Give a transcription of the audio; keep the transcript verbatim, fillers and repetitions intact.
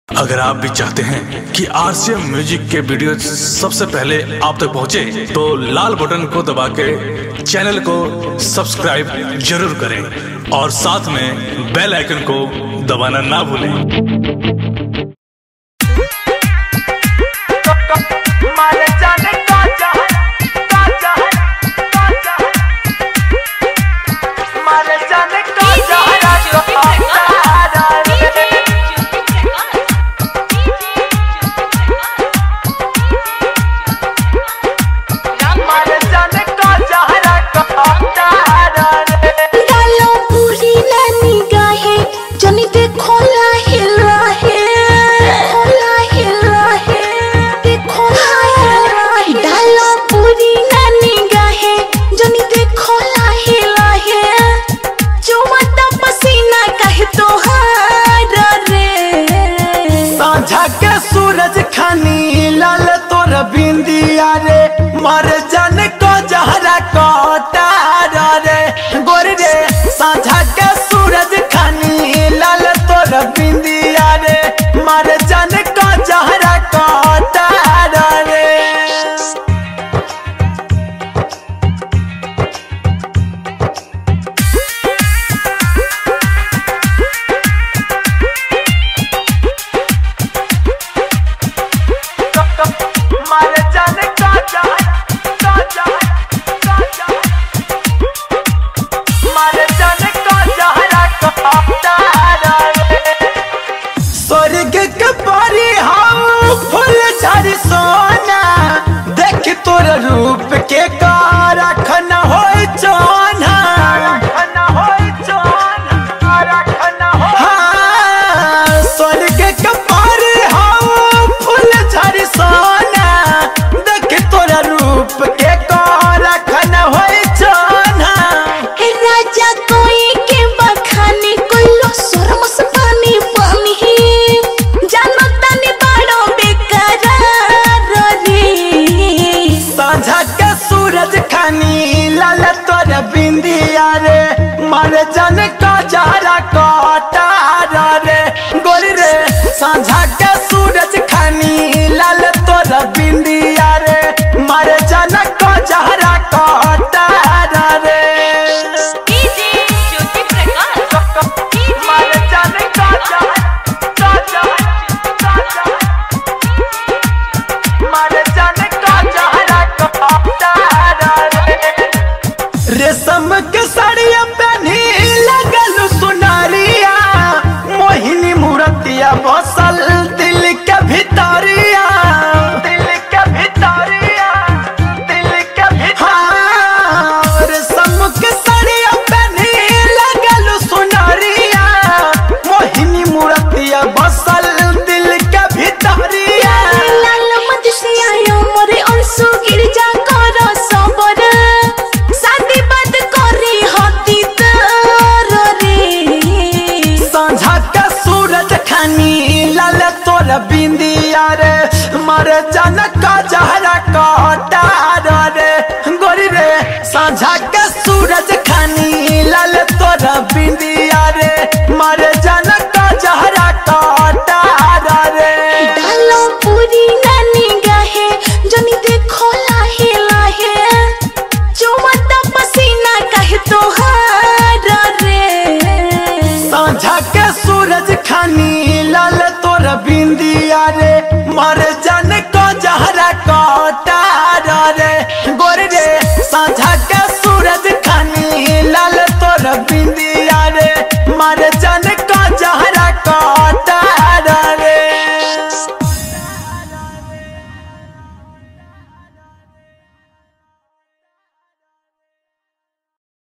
अगर आप भी चाहते हैं कि आरसीएम म्यूजिक के वीडियो सबसे पहले आप तक पहुंचे, तो लाल बटन को दबा के चैनल को सब्सक्राइब जरूर करें और साथ में बेल आइकन को दबाना ना भूलें। सूरज खानी लाल तोर बिंदिया रे, मर जान को जहरा कटारा रे गोरी रे। साझा के सूरज खानी लाल तोर बिंदिया रे, मर जान को जहरा कटारा रे। स्वर्ग के परी हम फूल झाड़ी सोना, देख तोर रूप के कारखना हो चोना। हाँ, स्वर्ग के परी हम फूल झाड़ी सोना, देख तोर रूप के कारखना हो चोना। राजा कोई के बखानी कोई लो शर्म से पानी पानी जानो तनी बड़ो बेकरार रे। साझा के सूरज खानी लाल तोर बिंदिया रे, मर जान का जहरा कटारा रे गोरी रे। साझा के सूरज खानी लाल तोर बिंदिया रे, मर जान का जहरा कटारा रे। रेशम के साड़िया पहनी लगल सुनारिया, मोहिनी मूर्तिया बसल दिल के भितरिया, दिल के भितरिया, दिल के भितरिया। हाँ, रेशम के साड़िया पहनी लगल सुनारिया, मोहिनी मूर्तिया बसल दिल के भितरिया। लाल मजसिया यो मोरे अंशु गिरजा करो सबर, शादी बात करी हती तर रे। साझा का सूरज खानी लाल तोर बिंदिया रे, मर जान का जहरा कटारा रे गोरी रे। साझा का सूरज खानी लाल तोर बिंदिया रे, मर जान का जहरा कटारा रे। डालो पूरी नानी गाहे जनी देखो लाहे लाहे, जो मत पसीना कहे तोहारा रे। साझा के सूरज खानी लाल तोर बिंदिया रे, मर जान को जहरा कटारा रे गोरी रे। साझा के सूरज खानी लाल तोर बिंदिया